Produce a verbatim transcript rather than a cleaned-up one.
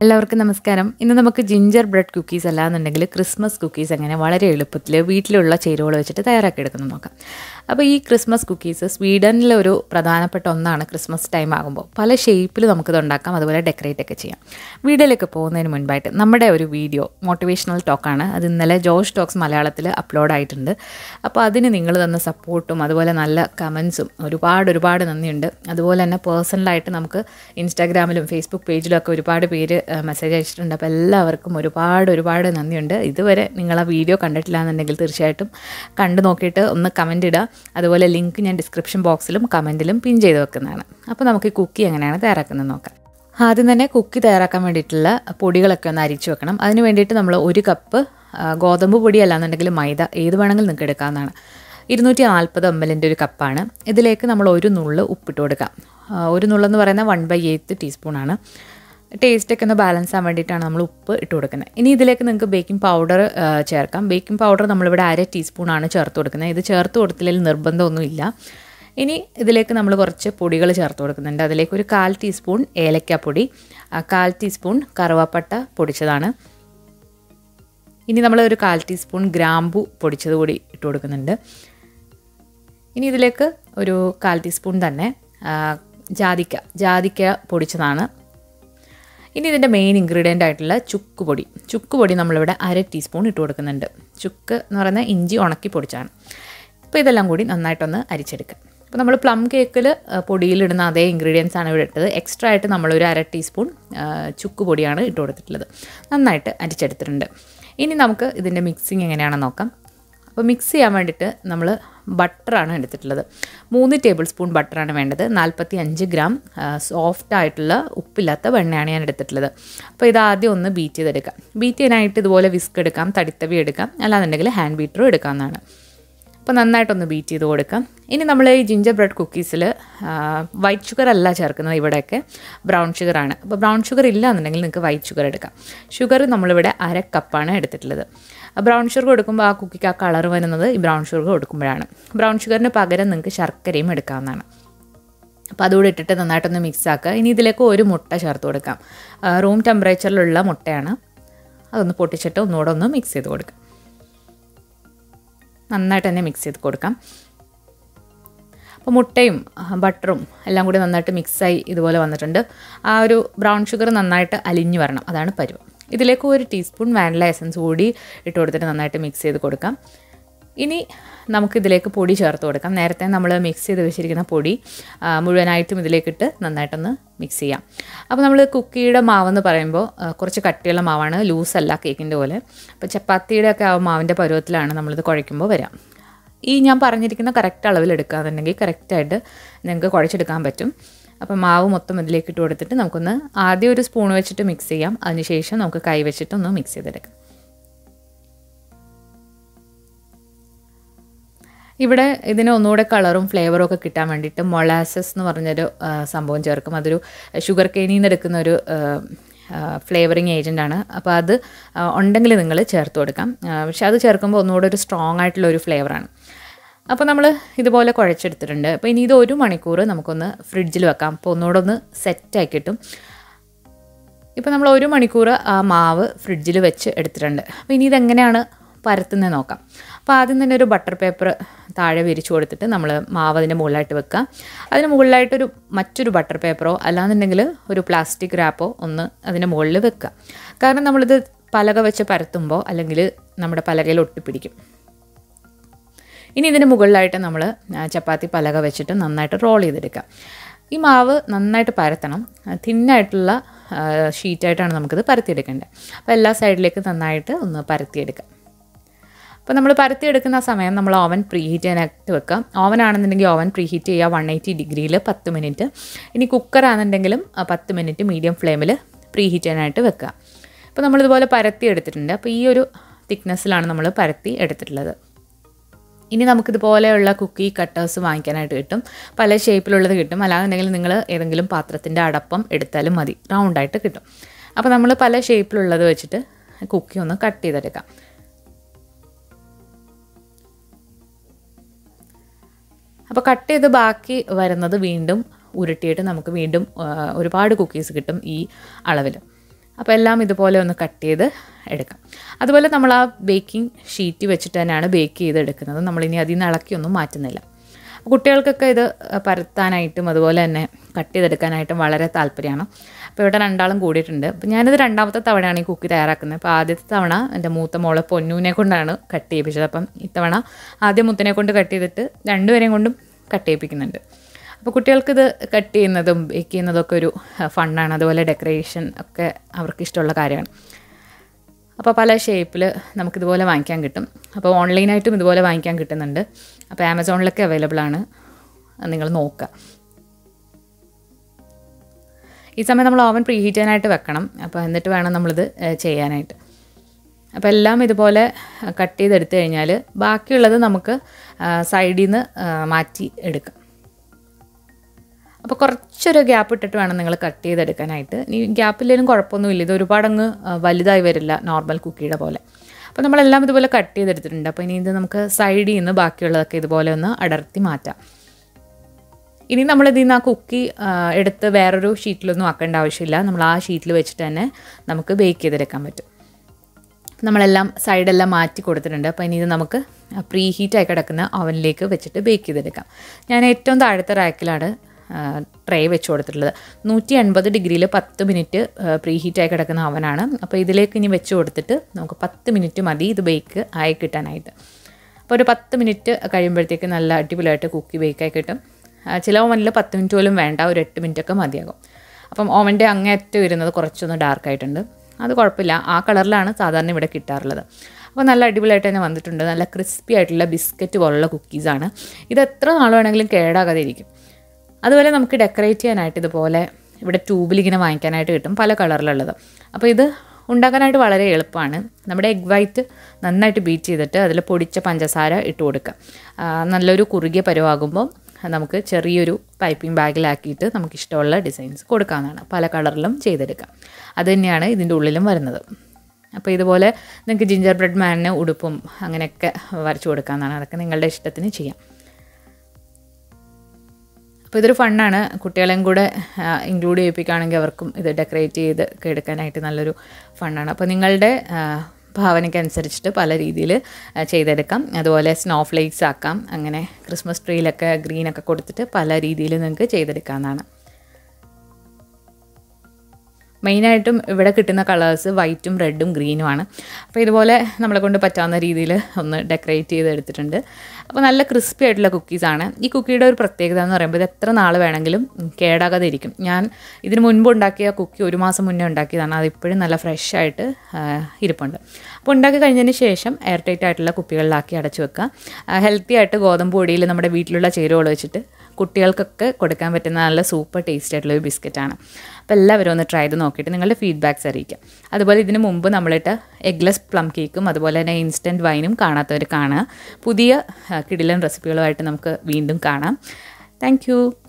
എല്ലാവർക്കും നമസ്കാരം. ഇന്ന് നമുക്ക് ജിഞ്ചർ ബ്രെഡ് കുക്കീസ് അല്ലാന്നുണ്ടെങ്കിൽ ക്രിസ്മസ് കുക്കീസ് എങ്ങനെ വളരെ എളുപ്പത്തിൽ വീട്ടിലുള്ള ചേരുവകൾ വെച്ചിട്ട് തയ്യാറാക്കി എടുക്കുന്നത് നോക്കാം. അപ്പോൾ ഈ ക്രിസ്മസ് കുക്കീസ് സ്വീഡനിലെ ഒരു പ്രധാനപ്പെട്ട ഒന്നാണ്. ക്രിസ്മസ് ടൈം ആകുമ്പോൾ പല ഷേപ്പിൽ നമുക്കിത് ഉണ്ടാക്കാം, അതുപോലെ ഡെക്കറേറ്റ് ഒക്കെ ചെയ്യാം. വീഡിയോയിലേക്ക് പോകുന്നതിന് മുൻപായിട്ട് നമ്മുടെ ഒരു വീഡിയോ മോട്ടിവേഷണൽ ടോക്കാണ്. അത് ഇന്നലെ ജോഷ് ടോക്സ് മലയാളത്തിൽ അപ്ലോഡ് ആയിട്ടുണ്ട്. അപ്പോൾ അതിന് നിങ്ങൾ തന്ന സപ്പോർട്ടും അതുപോലെ നല്ല കമൻസും ഒരുപാട് ഒരുപാട് നന്ദിയുണ്ട്. അതുപോലെ തന്നെ പേഴ്സണലായിട്ട് നമുക്ക് ഇൻസ്റ്റാഗ്രാമിലും ഫേസ്ബുക്ക് പേജിലും ഒക്കെ ഒരുപാട് പേര് മെസ്സേജ് അയച്ചിട്ടുണ്ട്. അപ്പോൾ എല്ലാവർക്കും ഒരുപാട് ഒരുപാട് നന്ദിയുണ്ട്. ഇതുവരെ നിങ്ങൾ ആ വീഡിയോ കണ്ടിട്ടില്ല എന്നുണ്ടെങ്കിൽ തീർച്ചയായിട്ടും കണ്ടു നോക്കിയിട്ട് ഒന്ന് കമൻറ്റ് ഇടുക. അതുപോലെ ലിങ്ക് ഞാൻ ഡിസ്ക്രിപ്ഷൻ ബോക്സിലും കമൻറ്റിലും പിൻ ചെയ്ത് വെക്കുന്നതാണ്. അപ്പോൾ നമുക്ക് ഈ കുക്കി എങ്ങനെയാണ് തയ്യാറാക്കുന്നത് നോക്കാം. ആദ്യം തന്നെ കുക്കി തയ്യാറാക്കാൻ വേണ്ടിയിട്ടുള്ള പൊടികളൊക്കെ ഒന്ന് അരിച്ചു വെക്കണം. അതിന് വേണ്ടിയിട്ട് നമ്മൾ ഒരു കപ്പ് ഗോതമ്പ് പൊടി അല്ലാന്നുണ്ടെങ്കിൽ മൈദ ഏത് വേണമെങ്കിലും നിങ്ങൾക്ക് എടുക്കാവുന്നതാണ്. ഇരുന്നൂറ്റി നാൽപ്പത് എം എല്ലിൻ്റെ ഒരു കപ്പാണ്. ഇതിലേക്ക് നമ്മൾ ഒരു നുള്ള് ഉപ്പിട്ട് കൊടുക്കാം. ഒരു നുള്ളെന്ന് പറയുന്നത് വൺ ബൈ എയ്ത്ത് ടീസ്പൂണാണ്. ടേസ്റ്റൊക്കെ ഒന്ന് ബാലൻസ് ആകാൻ വേണ്ടിയിട്ടാണ് നമ്മൾ ഉപ്പ് ഇട്ട് കൊടുക്കുന്നത്. ഇനി ഇതിലേക്ക് നിങ്ങൾക്ക് ബേക്കിംഗ് പൗഡർ ചേർക്കാം. ബേക്കിംഗ് പൗഡർ നമ്മളിവിടെ അര ടീസ്പൂണാണ് ചേർത്ത് കൊടുക്കുന്നത്. ഇത് ചേർത്ത് കൊടുത്തില്ലെങ്കിൽ നിർബന്ധമൊന്നുമില്ല. ഇനി ഇതിലേക്ക് നമ്മൾ കുറച്ച് പൊടികൾ ചേർത്ത് കൊടുക്കുന്നുണ്ട്. അതിലേക്ക് ഒരു കാൽ ടീസ്പൂൺ ഏലക്കാപ്പൊടി, കാൽ ടീസ്പൂൺ കറുവാപ്പട്ട പൊടിച്ചതാണ്. ഇനി നമ്മൾ ഒരു കാൽ ടീസ്പൂൺ ഗ്രാമ്പു പൊടിച്ചത് കൂടി ഇട്ട് കൊടുക്കുന്നുണ്ട്. ഇനി ഇതിലേക്ക് ഒരു കാൽ ടീസ്പൂൺ തന്നെ ജാതിക്ക ജാതിക്ക പൊടിച്ചതാണ്. ഇനി ഇതിൻ്റെ മെയിൻ ഇൻഗ്രീഡിയൻ്റ് ആയിട്ടുള്ള ചുക്ക് പൊടി ചുക്ക് പൊടി നമ്മളിവിടെ അര ടീസ്പൂൺ ഇട്ട് കൊടുക്കുന്നുണ്ട്. ചുക്ക് എന്ന് പറയുന്നത് ഇഞ്ചി ഉണക്കി പൊടിച്ചാണ്. അപ്പോൾ ഇതെല്ലാം കൂടി നന്നായിട്ടൊന്ന് അരിച്ചെടുക്കുക. അപ്പോൾ നമ്മൾ പ്ലം കേക്കിൽ പൊടിയിലിടുന്ന അതേ ഇൻഗ്രീഡിയൻസ് ആണ് ഇവിടെ ഇട്ടത്. എക്സ്ട്രാ ആയിട്ട് നമ്മളൊരു അര ടീസ്പൂൺ ചുക്ക് പൊടിയാണ് ഇട്ട് കൊടുത്തിട്ടുള്ളത്. നന്നായിട്ട് അരിച്ചെടുത്തിട്ടുണ്ട്. ഇനി നമുക്ക് ഇതിൻ്റെ മിക്സിങ് എങ്ങനെയാണെന്ന് നോക്കാം. അപ്പോൾ മിക്സ് ചെയ്യാൻ വേണ്ടിയിട്ട് നമ്മൾ ബട്ടറാണ് എടുത്തിട്ടുള്ളത്. മൂന്ന് ടേബിൾ സ്പൂൺ ബട്ടറാണ് വേണ്ടത്. നാൽപ്പത്തി അഞ്ച് ഗ്രാം സോഫ്റ്റ് ആയിട്ടുള്ള ഉപ്പില്ലാത്ത വെണ്ണയാണ് ഞാൻ എടുത്തിട്ടുള്ളത്. അപ്പോൾ ഇത് ആദ്യം ഒന്ന് ബീറ്റ് ചെയ്തെടുക്കാം. ബീറ്റ് ചെയ്യാനായിട്ട് ഇതുപോലെ വിസ്ക് എടുക്കാം, തടിത്തവി എടുക്കാം, അല്ലാന്നുണ്ടെങ്കിൽ ഹാൻഡ് ബീറ്ററും എടുക്കാവുന്നതാണ്. അപ്പോൾ നന്നായിട്ടൊന്ന് ബീറ്റ് ചെയ്ത് കൊടുക്കാം. ഇനി നമ്മൾ ഈ ജിഞ്ചർ ബ്രെഡ് കുക്കീസിൽ വൈറ്റ് ഷുഗർ അല്ല ചേർക്കുന്നത്. ഇവിടെയൊക്കെ ബ്രൗൺ ഷുഗറാണ്. അപ്പോൾ ബ്രൗൺ ഷുഗർ ഇല്ല എന്നുണ്ടെങ്കിൽ നിങ്ങൾക്ക് വൈറ്റ് ഷുഗർ എടുക്കാം. ഷുഗർ നമ്മളിവിടെ അര കപ്പാണ് എടുത്തിട്ടുള്ളത്. ബ്രൗൺ ഷുഗർ കൊടുക്കുമ്പോൾ ആ കുക്കിക്ക് ആ കളർ വരുന്നത് ഈ ബ്രൗൺ ഷുഗർ കൊടുക്കുമ്പോഴാണ്. ബ്രൗൺ ഷുഗറിന് പകരം നിങ്ങൾക്ക് ശർക്കരയും എടുക്കാവുന്നതാണ്. അപ്പോൾ അതുകൂടെ ഇട്ടിട്ട് നന്നായിട്ടൊന്ന് മിക്സ് ആക്കുക. ഇനി ഇതിലേക്ക് ഒരു മുട്ട ചേർത്ത് കൊടുക്കാം. റൂം ടെമ്പറേച്ചറിലുള്ള മുട്ടയാണ്. അതൊന്ന് പൊട്ടിച്ചിട്ട് ഒന്നുകൂടെ ഒന്ന് മിക്സ് ചെയ്ത് കൊടുക്കാം. നന്നായിട്ട് തന്നെ മിക്സ് ചെയ്ത് കൊടുക്കാം. അപ്പോൾ മുട്ടയും ബട്ടറും എല്ലാം കൂടി നന്നായിട്ട് മിക്സായി ഇതുപോലെ വന്നിട്ടുണ്ട്. ആ ഒരു ബ്രൗൺ ഷുഗർ നന്നായിട്ട് അലിഞ്ഞു വരണം, അതാണ് പരുവം. ഇതിലേക്ക് ഒരു ടീസ്പൂൺ വാനില എസൻസ് കൂടി ഇട്ട് കൊടുത്തിട്ട് നന്നായിട്ട് മിക്സ് ചെയ്ത് കൊടുക്കാം. ഇനി നമുക്കിതിലേക്ക് പൊടി ചേർത്ത് കൊടുക്കാം. നേരത്തെ നമ്മൾ മിക്സ് ചെയ്ത് വെച്ചിരിക്കുന്ന പൊടി മുഴുവനായിട്ടും ഇതിലേക്കിട്ട് നന്നായിട്ടൊന്ന് മിക്സ് ചെയ്യാം. അപ്പോൾ നമ്മൾ കുക്കിയുടെ മാവെന്ന് പറയുമ്പോൾ കുറച്ച് കട്ടിയുള്ള മാവാണ്, ലൂസല്ല കേക്കിൻ്റെ പോലെ. അപ്പോൾ ചപ്പാത്തിയുടെ ഒക്കെ ആ മാവിൻ്റെ പരുവത്തിലാണ് നമ്മളിത് കുഴയ്ക്കുമ്പോൾ വരാം. ഈ ഞാൻ പറഞ്ഞിരിക്കുന്ന കറക്റ്റ് അളവിൽ എടുക്കുകയാണെന്നുണ്ടെങ്കിൽ കറക്റ്റായിട്ട് നിങ്ങൾക്ക് കുഴച്ചെടുക്കാൻ പറ്റും. അപ്പോൾ മാവ് മൊത്തം ഇതിലേക്ക് ഇട്ട് കൊടുത്തിട്ട് നമുക്കൊന്ന് ആദ്യം ഒരു സ്പൂൺ വെച്ചിട്ട് മിക്സ് ചെയ്യാം. അതിനുശേഷം നമുക്ക് കൈ വെച്ചിട്ടൊന്ന് മിക്സ് ചെയ്തെടുക്കാം. ഇവിടെ ഇതിന് ഒന്നുകൂടെ കളറും ഫ്ലേവറും ഒക്കെ കിട്ടാൻ വേണ്ടിയിട്ട് മൊളാസസ് എന്ന് പറഞ്ഞൊരു സംഭവം ചേർക്കും. അതൊരു ഷുഗർ കെയിനിൽ നിന്ന് എടുക്കുന്ന ഒരു ഫ്ലേവറിങ് ഏജൻറ്റാണ്. അപ്പോൾ അത് ഉണ്ടെങ്കിൽ നിങ്ങൾ ചേർത്ത് കൊടുക്കാം. പക്ഷെ അത് ചേർക്കുമ്പോൾ ഒന്നുകൂടെ ഒരു സ്ട്രോങ് ആയിട്ടുള്ള ഒരു ഫ്ലേവറാണ്. അപ്പോൾ നമ്മൾ ഇതുപോലെ കുഴച്ചെടുത്തിട്ടുണ്ട്. അപ്പോൾ ഇനി ഇത് ഒരു മണിക്കൂർ നമുക്കൊന്ന് ഫ്രിഡ്ജിൽ വെക്കാം. അപ്പോൾ ഒന്നുകൂടെ ഒന്ന് സെറ്റായി കിട്ടും. ഇപ്പോൾ നമ്മൾ ഒരു മണിക്കൂർ ആ മാവ് ഫ്രിഡ്ജിൽ വെച്ച് എടുത്തിട്ടുണ്ട്. അപ്പോൾ ഇനി ഇതെങ്ങനെയാണ് പരത്തുന്നത് നോക്കാം. അപ്പോൾ ആദ്യം തന്നെ ഒരു ബട്ടർ പേപ്പർ താഴെ വിരിച്ചു കൊടുത്തിട്ട് നമ്മൾ മാവ് അതിൻ്റെ മുകളിലായിട്ട് വെക്കുക. അതിന് മുകളിലായിട്ടൊരു മറ്റൊരു ബട്ടർ പേപ്പറോ അല്ലാന്നുണ്ടെങ്കിൽ ഒരു പ്ലാസ്റ്റിക് റാപ്പോ ഒന്ന് അതിൻ്റെ മുകളിൽ വെക്കുക. കാരണം നമ്മളിത് പലക വെച്ച് പരത്തുമ്പോൾ അല്ലെങ്കിൽ നമ്മുടെ പലകയിൽ ഒട്ടിപ്പിടിക്കും. ഇനി ഇതിന് മുകളിലായിട്ട് നമ്മൾ ചപ്പാത്തി പലക വെച്ചിട്ട് നന്നായിട്ട് റോൾ ചെയ്തെടുക്കുക. ഈ മാവ് നന്നായിട്ട് പരത്തണം. തിന്നായിട്ടുള്ള ഷീറ്റായിട്ടാണ് നമുക്കിത് പരത്തിയെടുക്കേണ്ടത്. അപ്പോൾ എല്ലാ സൈഡിലേക്ക് നന്നായിട്ട് ഒന്ന് പരത്തിയെടുക്കാം. അപ്പോൾ നമ്മൾ പരത്തിയെടുക്കുന്ന സമയം നമ്മൾ ഓവൻ പ്രീ ഹീറ്റ് ചെയ്യാനായിട്ട് വെക്കാം. ഓവൻ ആണെന്നുണ്ടെങ്കിൽ ഓവൻ പ്രീ ഹീറ്റ് ചെയ്യുക വൺ എയ്റ്റി ഡിഗ്രിയിൽ പത്ത് മിനിറ്റ്. ഇനി കുക്കർ ആണെന്നുണ്ടെങ്കിലും പത്ത് മിനിറ്റ് മീഡിയം ഫ്ലെയിമിൽ പ്രീ ഹീറ്റ് ചെയ്യാനായിട്ട് വെക്കുക. അപ്പോൾ നമ്മളിതുപോലെ പരത്തി എടുത്തിട്ടുണ്ട്. അപ്പോൾ ഈ ഒരു തിക്നെസ്സിലാണ് നമ്മൾ പരത്തി എടുത്തിട്ടുള്ളത്. ഇനി നമുക്കിതുപോലെയുള്ള കുക്കി കട്ടേഴ്സ് വാങ്ങിക്കാനായിട്ട് കിട്ടും. പല ഷേപ്പിലുള്ളത് കിട്ടും. അല്ലാന്നുണ്ടെങ്കിൽ നിങ്ങൾ ഏതെങ്കിലും പാത്രത്തിൻ്റെ അടപ്പം എടുത്താലും മതി, റൗണ്ടായിട്ട് കിട്ടും. അപ്പോൾ നമ്മൾ പല ഷേപ്പിലുള്ളത് വെച്ചിട്ട് കുക്കി ഒന്ന് കട്ട് ചെയ്തെടുക്കാം. അപ്പോൾ കട്ട് ചെയ്ത് ബാക്കി വരുന്നത് വീണ്ടും ഉരുട്ടിയിട്ട് നമുക്ക് വീണ്ടും ഒരുപാട് കുക്കീസ് കിട്ടും ഈ അളവിൽ. അപ്പോൾ എല്ലാം ഇതുപോലെ ഒന്ന് കട്ട് ചെയ്ത് എടുക്കാം. അതുപോലെ നമ്മൾ ആ ബേക്കിംഗ് ഷീറ്റ് വെച്ചിട്ട് തന്നെയാണ് ബേക്ക് ചെയ്തെടുക്കുന്നത്. നമ്മളിനി അതിൽ നിന്ന് ഇളക്കിയൊന്നും മാറ്റുന്നില്ല. കുട്ടികൾക്കൊക്കെ ഇത് പരത്താനായിട്ടും അതുപോലെ തന്നെ കട്ട് ചെയ്തെടുക്കാനായിട്ടും വളരെ താല്പര്യമാണ്. അപ്പോൾ ഇവിടെ രണ്ടാളും കൂടിയിട്ടുണ്ട്. അപ്പോൾ ഞാനിത് രണ്ടാമത്തെ തവണയാണ് ഈ കുക്കി തയ്യാറാക്കുന്നത്. അപ്പോൾ ആദ്യത്തെ തവണ എൻ്റെ മൂത്ത മോളെ പൊന്നൂനെ കൊണ്ടാണ് കട്ട് ചെയ്യിപ്പിച്ചത്. അപ്പം ഇത്തവണ ആദ്യം മുത്തിനെ കൊണ്ട് കട്ട് ചെയ്തിട്ട് രണ്ടുപേരെയും കൊണ്ടും കട്ട് ചെയ്യിപ്പിക്കുന്നുണ്ട്. അപ്പോൾ കുട്ടികൾക്കിത് കട്ട് ചെയ്യുന്നതും ബേക്ക് ചെയ്യുന്നതൊക്കെ ഒരു ഫണ്ണാണ്. അതുപോലെ ഡെക്കറേഷൻ ഒക്കെ അവർക്ക് ഇഷ്ടമുള്ള കാര്യമാണ്. അപ്പോൾ പല ഷേപ്പിൽ നമുക്കിതുപോലെ വാങ്ങിക്കാൻ കിട്ടും. അപ്പോൾ ഓൺലൈനായിട്ടും ഇതുപോലെ വാങ്ങിക്കാൻ കിട്ടുന്നുണ്ട്. അപ്പോൾ ആമസോണിലൊക്കെ അവൈലബിൾ ആണ്, നിങ്ങൾ നോക്കുക. ഈ സമയം നമ്മൾ ഓവൻ പ്രീ ഹീറ്റ് ചെയ്യാനായിട്ട് വെക്കണം. അപ്പോൾ എന്നിട്ട് വേണം നമ്മളിത് ചെയ്യാനായിട്ട്. അപ്പോൾ എല്ലാം ഇതുപോലെ കട്ട് ചെയ്തെടുത്തു കഴിഞ്ഞാൽ ബാക്കിയുള്ളത് നമുക്ക് സൈഡിൽ നിന്ന് മാറ്റി എടുക്കാം. അപ്പോൾ കുറച്ചൊരു ഗ്യാപ്പ് ഇട്ടിട്ട് വേണം നിങ്ങൾ കട്ട് ചെയ്തെടുക്കാനായിട്ട്. ഈ ഗ്യാപ്പില്ലെങ്കിലും കുഴപ്പമൊന്നുമില്ല, ഇത് ഒരുപാടങ്ങ് വലുതായി വരില്ല നോർമൽ കുക്കിയുടെ പോലെ. അപ്പോൾ നമ്മളെല്ലാം ഇതുപോലെ കട്ട് ചെയ്തെടുത്തിട്ടുണ്ട്. അപ്പോൾ ഇനി ഇത് നമുക്ക് സൈഡിൽ നിന്ന് ബാക്കിയുള്ളതൊക്കെ ഇതുപോലെ ഒന്ന് അടർത്തി മാറ്റാം. ഇനി നമ്മളിതിൽ നിന്ന് ആ കുക്കി എടുത്ത് വേറൊരു ഷീറ്റിലൊന്നും ആക്കേണ്ട ആവശ്യമില്ല. നമ്മൾ ആ ഷീറ്റിൽ വെച്ചിട്ട് തന്നെ നമുക്ക് ബേക്ക് ചെയ്തെടുക്കാൻ പറ്റും. നമ്മളെല്ലാം സൈഡെല്ലാം മാറ്റി കൊടുത്തിട്ടുണ്ട്. അപ്പോൾ ഇനി ഇത് നമുക്ക് പ്രീ ഹീറ്റായി കിടക്കുന്ന ഓവനിലേക്ക് വെച്ചിട്ട് ബേക്ക് ചെയ്തെടുക്കാം. ഞാൻ ഏറ്റവും താഴത്തെ റാക്കിലാണ് ട്രേ വെച്ച് കൊടുത്തിട്ടുള്ളത്. നൂറ്റി എൺപത് ഡിഗ്രിയിൽ പത്ത് മിനിറ്റ് പ്രീ ഹീറ്റായി കിടക്കുന്ന ഓവനാണ്. അപ്പോൾ ഇതിലേക്ക് ഇനി വെച്ച് കൊടുത്തിട്ട് നമുക്ക് പത്ത് മിനിറ്റ് മതി ഇത് ബേക്ക് ആയി കിട്ടാനായിട്ട്. അപ്പോൾ ഒരു പത്ത് മിനിറ്റ് കഴിയുമ്പോഴത്തേക്ക് നല്ല അടിപൊളിയായിട്ട് കുക്കി ബേക്കായി കിട്ടും. ചില ഓവനിൽ പത്ത് മിനിറ്റ് പോലും വേണ്ട, ഒരു എട്ട് മിനിറ്റൊക്കെ മതിയാകും. അപ്പം ഓവൻ്റെ അങ്ങേറ്റം വരുന്നത് കുറച്ചൊന്ന് ഡാർക്കായിട്ടുണ്ട്, അത് കുഴപ്പമില്ല. ആ കളറിലാണ് സാധാരണ ഇവിടെ കിട്ടാറുള്ളത്. അപ്പോൾ നല്ല അടിപൊളിയായിട്ട് തന്നെ വന്നിട്ടുണ്ട്. നല്ല ക്രിസ്പി ആയിട്ടുള്ള ബിസ്ക്കറ്റ് പോലുള്ള കുക്കീസാണ്. ഇത് എത്ര നാൾ വേണമെങ്കിലും കേടാകാതെ ഇരിക്കും. അതുപോലെ നമുക്ക് ഡെക്കറേറ്റ് ചെയ്യാനായിട്ട് ഇതുപോലെ ഇവിടെ ട്യൂബിലിങ്ങനെ വാങ്ങിക്കാനായിട്ട് കിട്ടും, പല കളറിലുള്ളത്. അപ്പോൾ ഇത് ഉണ്ടാക്കാനായിട്ട് വളരെ എളുപ്പമാണ്. നമ്മുടെ എഗ് വൈറ്റ് നന്നായിട്ട് ബീറ്റ് ചെയ്തിട്ട് അതിൽ പൊടിച്ച പഞ്ചസാര ഇട്ട് കൊടുക്കുക. നല്ലൊരു കുറുകിയ പരുവാകുമ്പോൾ നമുക്ക് ചെറിയൊരു പൈപ്പിംഗ് ബാഗിലാക്കിയിട്ട് നമുക്കിഷ്ടമുള്ള ഡിസൈൻസ് കൊടുക്കാവുന്നതാണ്. പല കളറിലും ചെയ്തെടുക്കാം. അത് തന്നെയാണ് ഇതിൻ്റെ ഉള്ളിലും വരുന്നത്. അപ്പോൾ ഇതുപോലെ നിങ്ങൾക്ക് ജിഞ്ചർ ബ്രെഡ് മാനിന് ഉടുപ്പും അങ്ങനെയൊക്കെ വരച്ചു കൊടുക്കാവുന്നതാണ്. അതൊക്കെ നിങ്ങളുടെ ഇഷ്ടത്തിന് ചെയ്യാം. അപ്പോൾ ഇതൊരു ഫണ്ണാണ്. കുട്ടികളെയും കൂടെ ഇൻക്ലൂഡ് ചെയ്യിപ്പിക്കുകയാണെങ്കിൽ അവർക്കും ഇത് ഡെക്കറേറ്റ് ചെയ്ത് എടുക്കാനായിട്ട് നല്ലൊരു ഫണ്ണാണ്. അപ്പോൾ നിങ്ങളുടെ ഭാവനയ്ക്കനുസരിച്ചിട്ട് പല രീതിയിൽ ചെയ്തെടുക്കാം. അതുപോലെ സ്നോ ഫ്ലേക്സ് ആക്കാം. അങ്ങനെ ക്രിസ്മസ് ട്രീയിലൊക്കെ ഗ്രീനൊക്കെ കൊടുത്തിട്ട് പല രീതിയിൽ നിങ്ങൾക്ക് ചെയ്തെടുക്കാവുന്നതാണ്. മെയിനായിട്ടും ഇവിടെ കിട്ടുന്ന കളേഴ്സ് വൈറ്റും റെഡും ഗ്രീനുമാണ്. അപ്പോൾ ഇതുപോലെ നമ്മളെ കൊണ്ട് പറ്റാവുന്ന രീതിയിൽ ഒന്ന് ഡെക്കറേറ്റ് ചെയ്ത് എടുത്തിട്ടുണ്ട്. അപ്പോൾ നല്ല ക്രിസ്പി ആയിട്ടുള്ള കുക്കീസാണ്. ഈ കുക്കിയുടെ ഒരു പ്രത്യേകത എന്ന് പറയുമ്പോൾ ഇത് എത്ര നാൾ വേണമെങ്കിലും കേടാകാതെ ഇരിക്കും. ഞാൻ ഇതിന് മുൻപ് ഉണ്ടാക്കിയ കുക്കി ഒരു മാസം മുന്നേ ഉണ്ടാക്കിയതാണ്. അതിപ്പോഴും നല്ല ഫ്രഷ് ആയിട്ട് ഇരിപ്പുണ്ട്. അപ്പോൾ ഉണ്ടാക്കി കഴിഞ്ഞതിന് ശേഷം എയർ ടൈറ്റ് ആയിട്ടുള്ള കുപ്പികളിലാക്കി അടച്ചു വെക്കുക. ഹെൽത്തി ആയിട്ട് ഗോതമ്പ് പൊടിയിൽ നമ്മുടെ വീട്ടിലുള്ള ചേരുവകൾ വെച്ചിട്ട് കുട്ടികൾക്കൊക്കെ കൊടുക്കാൻ പറ്റുന്ന നല്ല സൂപ്പർ ടേസ്റ്റ് ആയിട്ടുള്ള ഒരു ബിസ്ക്കറ്റാണ്. അപ്പോൾ എല്ലാവരും ഒന്ന് ട്രൈ ചെയ്ത് നോക്കിയിട്ട് നിങ്ങളുടെ ഫീഡ്ബാക്ക്സ് അറിയിക്കാം. അതുപോലെ ഇതിന് മുമ്പ് നമ്മളിട്ട് എഗ്ലെസ് പ്ലം കേക്കും അതുപോലെ തന്നെ ഇൻസ്റ്റൻറ്റ് വൈനും കാണാത്തവർ കാണുക. പുതിയ കിടിലൻ റെസിപ്പികളുമായിട്ട് നമുക്ക് വീണ്ടും കാണാം. താങ്ക്